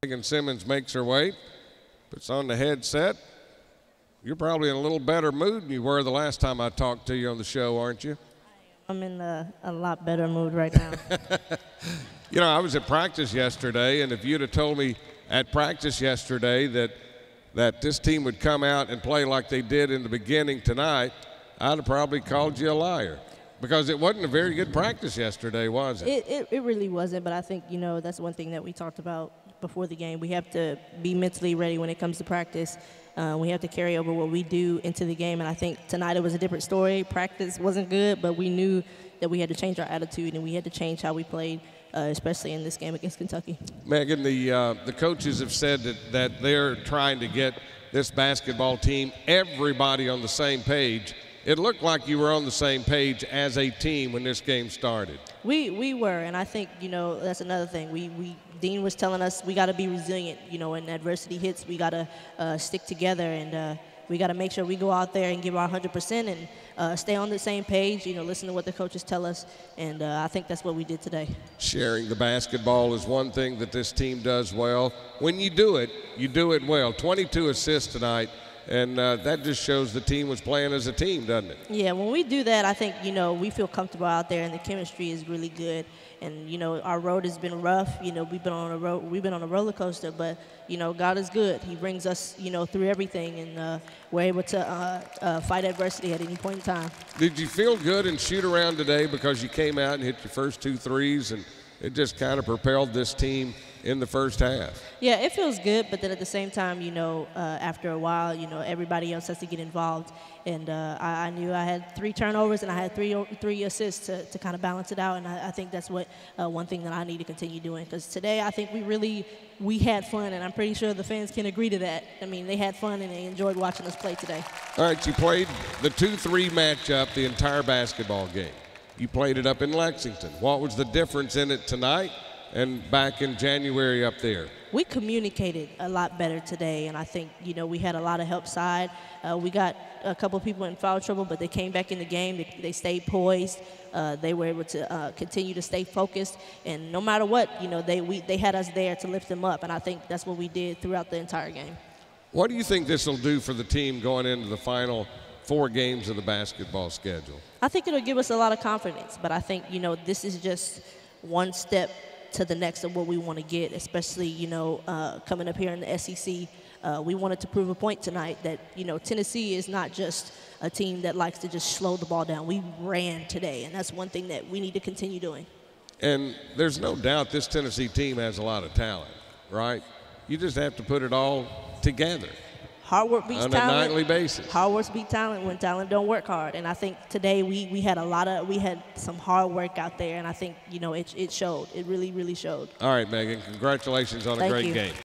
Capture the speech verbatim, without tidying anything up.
Meighan Simmons makes her way, puts on the headset. You're probably in a little better mood than you were the last time I talked to you on the show, aren't you? I'm in a, a lot better mood right now. You know, I was at practice yesterday, and if you'd have told me at practice yesterday that that this team would come out and play like they did in the beginning tonight, I'd have probably called you a liar. Because it wasn't a very good practice yesterday, was it? It, it? it really wasn't, but I think, you know, that's one thing that we talked about before the game. We have to be mentally ready when it comes to practice. Uh, we have to carry over what we do into the game, and I think tonight it was a different story. Practice wasn't good, but we knew that we had to change our attitude and we had to change how we played, uh, especially in this game against Kentucky. Meighan, the, uh, the coaches have said that, that they're trying to get this basketball team, everybody on the same page. It looked like you were on the same page as a team when this game started. We we were, and I think, you know, that's another thing. We we Dean was telling us we got to be resilient. You know, when adversity hits, we got to uh, stick together, and uh, we got to make sure we go out there and give our one hundred percent and uh, stay on the same page. You know, listen to what the coaches tell us, and uh, I think that's what we did today. Sharing the basketball is one thing that this team does well. When you do it, you do it well. twenty-two assists tonight. And uh, that just shows the team was playing as a team, doesn't it? Yeah, when we do that, I think, you know, we feel comfortable out there, and the chemistry is really good. And, you know, our road has been rough. You know, we've been on a road, we've been on a roller coaster, but, you know, God is good. He brings us, you know, through everything, and uh, we're able to uh, uh, fight adversity at any point in time. Did you feel good and shoot around today because you came out and hit your first two threes, and it just kind of propelled this team in the first half? Yeah, it feels good, but then at the same time, you know, uh, after a while, you know, everybody else has to get involved. And uh, I, I knew I had three turnovers and I had three three assists to, to kind of balance it out. And I, I think that's what uh, one thing that I need to continue doing. Because today I think we really, we had fun, and I'm pretty sure the fans can agree to that. I mean, they had fun and they enjoyed watching us play today. All right, you played the two three matchup the entire basketball game. You played it up in Lexington. What was the difference in it tonight and back in January up there? We communicated a lot better today, and I think, you know, we had a lot of help side. Uh, we got a couple of people in foul trouble, but they came back in the game. They, they stayed poised. Uh, they were able to uh, continue to stay focused, and no matter what, you know, they we they had us there to lift them up, and I think that's what we did throughout the entire game. What do you think this will do for the team going into the final four games of the basketball schedule? I think it'll give us a lot of confidence, but I think, you know, this is just one step to the next of what we want to get, especially, you know, uh, coming up here in the S E C. Uh, we wanted to prove a point tonight that, you know, Tennessee is not just a team that likes to just slow the ball down. We ran today, and that's one thing that we need to continue doing. And there's no doubt this Tennessee team has a lot of talent, right? You just have to put it all together. Hard work beats on talent. On a nightly basis. Hard work beats talent when talent don't work hard. And I think today we, we had a lot of, we had some hard work out there, and I think, you know, it, it showed. It really, really showed. All right, Meighan, congratulations on a Thank great you. game.